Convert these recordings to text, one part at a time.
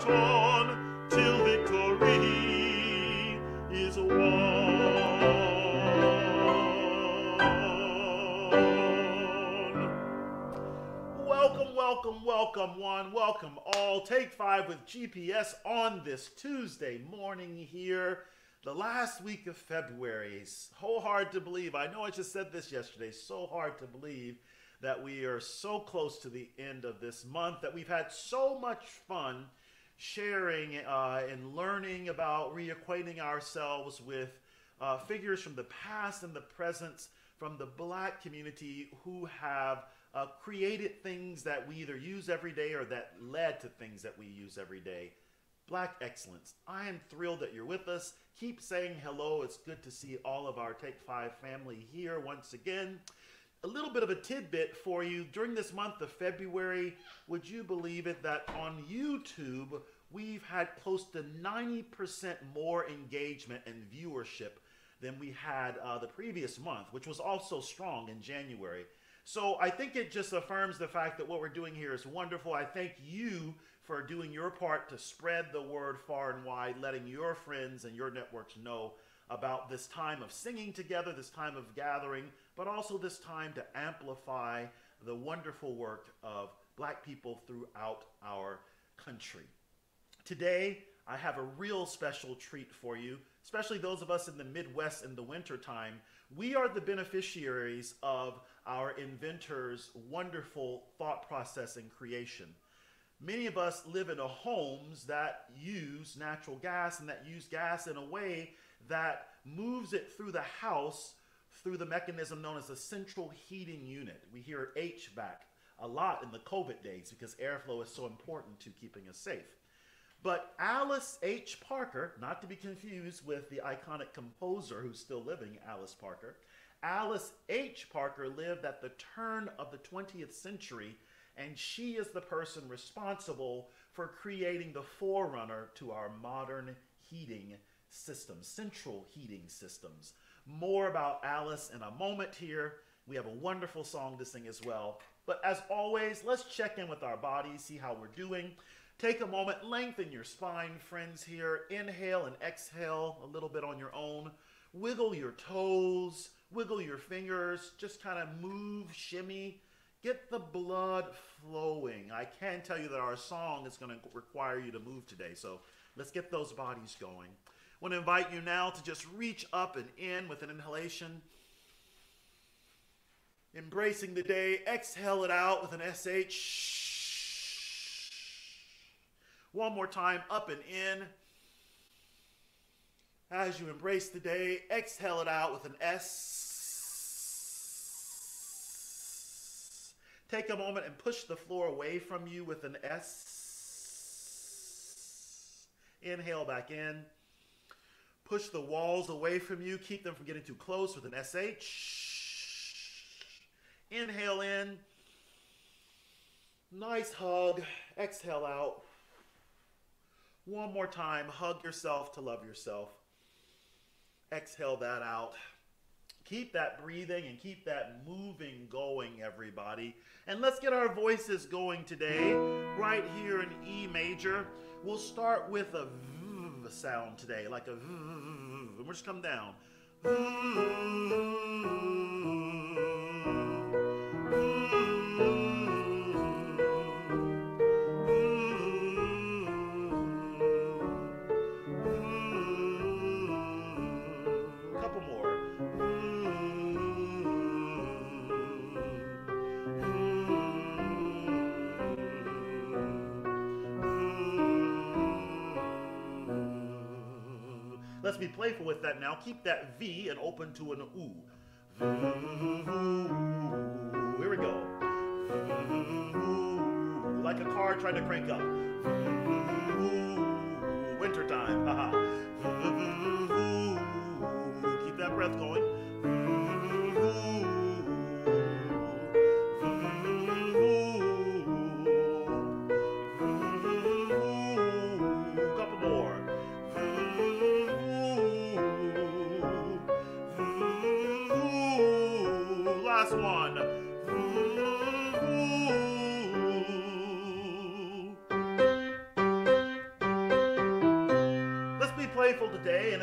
fight on till victory is won. Welcome, welcome, welcome one, welcome all. Take 5 with GPS on this Tuesday morning here, the last week of February. So hard to believe. I know I just said this yesterday. So hard to believe that we are so close to the end of this month, that we've had so much fun sharing and learning about reacquainting ourselves with figures from the past and the present from the Black community who have created things that we either use every day or that led to things that we use every day. Black excellence. I am thrilled that you're with us. Keep saying hello. It's good to see all of our Take 5 family here once again. A little bit of a tidbit for you. During this month of February, would you believe it that on YouTube, we've had close to 90% more engagement and viewership than we had the previous month, which was also strong in January. So I think it just affirms the fact that what we're doing here is wonderful. I thank you for doing your part to spread the word far and wide, letting your friends and your networks know about this time of singing together, this time of gathering, but also this time to amplify the wonderful work of Black people throughout our country. Today, I have a real special treat for you, especially those of us in the Midwest in the wintertime. We are the beneficiaries of our inventors' wonderful thought process and creation. Many of us live in homes that use natural gas and that use gas in a way that moves it through the house through the mechanism known as a central heating unit. We hear HVAC a lot in the COVID days because airflow is so important to keeping us safe. But Alice H. Parker, not to be confused with the iconic composer who's still living, Alice Parker, Alice H. Parker lived at the turn of the 20th century, and she is the person responsible for creating the forerunner to our modern heating systems, central heating systems. More about Alice in a moment here. We have a wonderful song to sing as well. But as always, let's check in with our bodies, see how we're doing. Take a moment, lengthen your spine, friends here. Inhale and exhale a little bit on your own. Wiggle your toes, wiggle your fingers, just kind of move, shimmy. Get the blood flowing. I can tell you that our song is going to require you to move today, so let's get those bodies going. I want to invite you now to just reach up and in with an inhalation. Embracing the day, exhale it out with an SH. One more time, up and in. As you embrace the day, exhale it out with an S. Take a moment and push the floor away from you with an S. Inhale back in. Push the walls away from you. Keep them from getting too close with an SH. Inhale in. Nice hug. Exhale out. One more time. Hug yourself to love yourself. Exhale that out. Keep that breathing and keep that moving going, everybody. And let's get our voices going today, right here in E major. We'll start with a V sound today, like a V. And we'll just come down. Couple more. Let's be playful with that now. Keep that V and open to an OO. Here we go. Like a car trying to crank up. Wintertime. Keep that breath going. Couple more. Last one.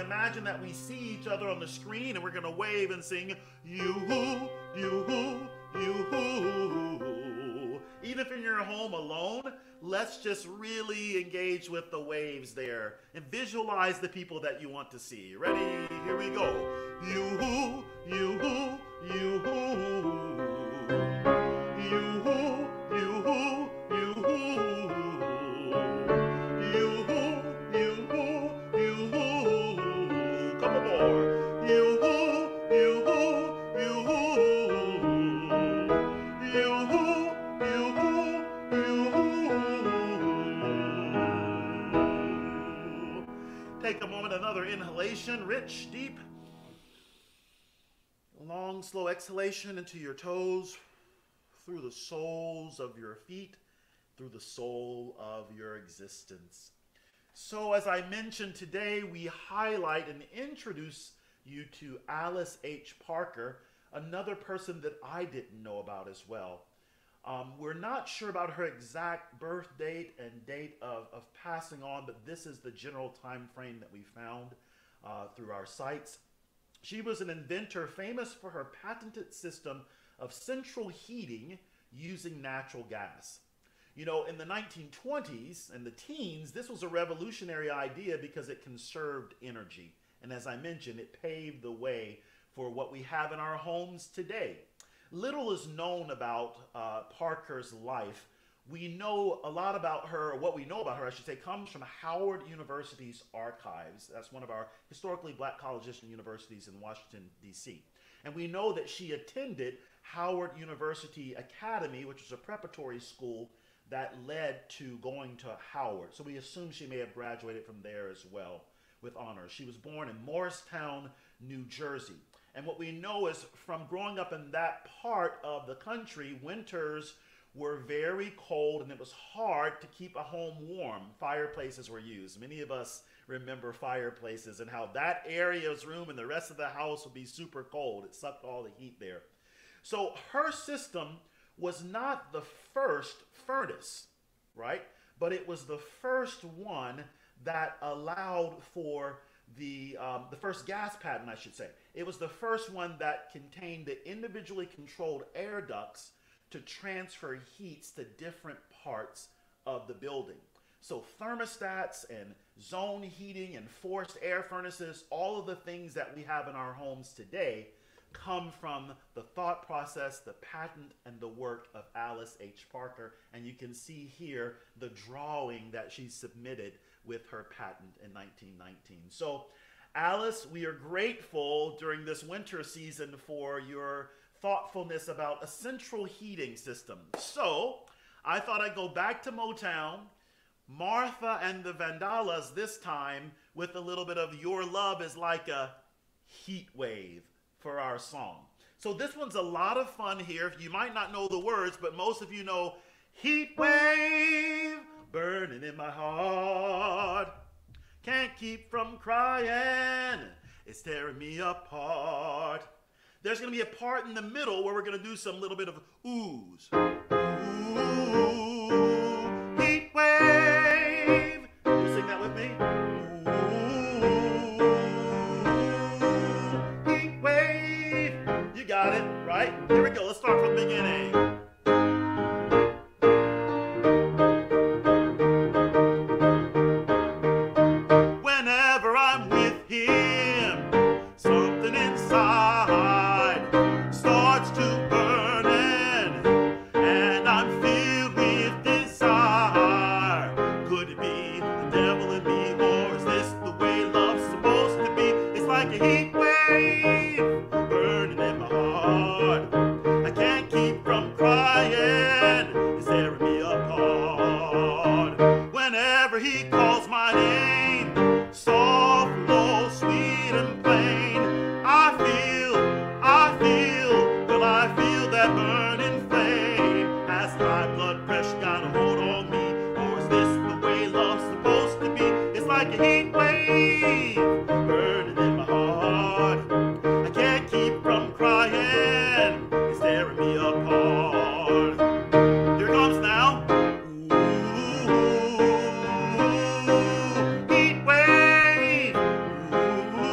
imagine that we see each other on the screen and we're going to wave and sing, you-hoo, you-hoo, you-hoo. Even if you're in your home alone, let's just really engage with the waves there and visualize the people that you want to see. Ready? Here we go. You-hoo, you-hoo, you-hoo. You-hoo, you-hoo, you-hoo. You-hoo, you-hoo, you-hoo. Couple more. You-hoo, you-hoo, you-hoo. You-hoo, you-hoo, you-hoo. Take a moment, another inhalation, rich, deep. Long, slow exhalation into your toes, through the soles of your feet, through the soul of your existence. So as I mentioned today, we highlight and introduce you to Alice H. Parker, another person that I didn't know about as well. We're not sure about her exact birth date and date of passing on, but this is the general time frame that we found through our sites. She was an inventor famous for her patented system of central heating using natural gas. You know, in the 1920s and the teens, this was a revolutionary idea because it conserved energy. And as I mentioned, it paved the way for what we have in our homes today. Little is known about Parker's life. We know a lot about her, or what we know about her, I should say, comes from Howard University's archives. That's one of our historically black colleges and universities in Washington, D.C. And we know that she attended Howard University Academy, which was a preparatory school that led to going to Howard. So we assume she may have graduated from there as well with honors. She was born in Morristown, New Jersey. And what we know is from growing up in that part of the country, winters were very cold and it was hard to keep a home warm. Fireplaces were used. Many of us remember fireplaces and how that area's room and the rest of the house would be super cold. It sucked all the heat there. So her system was not the first furnace, right? But it was the first one that allowed for the first gas patent, I should say. It was the first one that contained the individually controlled air ducts to transfer heats to different parts of the building. So thermostats and zone heating and forced air furnaces, all of the things that we have in our homes today come from the thought process, the patent, and the work of Alice H. Parker. And you can see here the drawing that she submitted with her patent in 1919. So Alice, we are grateful during this winter season for your thoughtfulness about a central heating system. So I thought I'd go back to Motown, Martha and the Vandallas this time with a little bit of Your Love Is Like a Heat Wave for our song. So this one's a lot of fun here. You might not know the words, but most of you know heat wave burning in my heart. Can't keep from crying. It's tearing me apart. There's going to be a part in the middle where we're going to do some little bit of oohs. Ooh, heat wave. Can you sing that with me? Ooh, heat wave. You got it, right? Here we go. Let's start from the beginning. Whenever I'm with him, something inside starts to burning, and I'm filled with desire. Could it be the devil in me, or is this the way love's supposed to be? It's like a heat wave burning in my heart. I can't keep from crying, it's tearing me apart. Whenever he calls my name, soft, low, sweet and plain, I feel that burning flame. Has high blood pressure got a hold on me, or is this the way love's supposed to be? It's like a heat wave burning in my heart. I can't keep from crying, it's tearing me apart. Here it comes now. Ooh, heat wave. Ooh,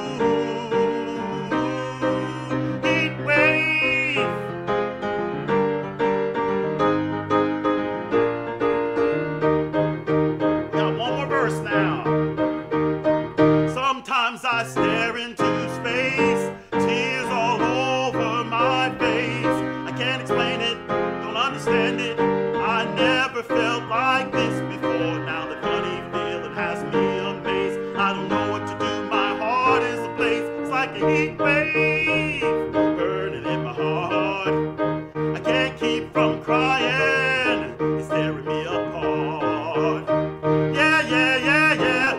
like this before. Now the funny feeling has me amazed. I don't know what to do, my heart is ablaze. It's like a heat wave burning in my heart. I can't keep from crying, it's tearing me apart. Yeah, yeah, yeah, yeah.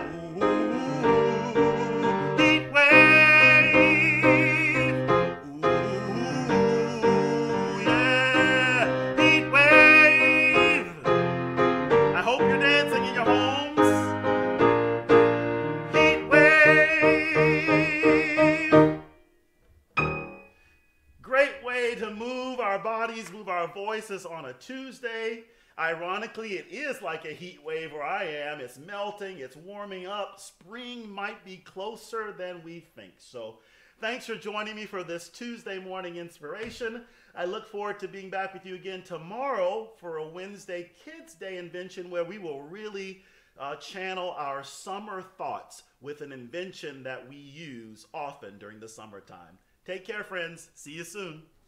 Ooh, heat wave. Ooh, yeah, heat wave. I hope you're dancing in your homes. Heat wave. Great way to move our bodies, move our voices on a Tuesday. Ironically, it is like a heat wave where I am. It's melting, it's warming up. Spring might be closer than we think. So thanks for joining me for this Tuesday morning inspiration. I look forward to being back with you again tomorrow for a Wednesday Kids Day invention where we will really channel our summer thoughts with an invention that we use often during the summertime. Take care, friends. See you soon.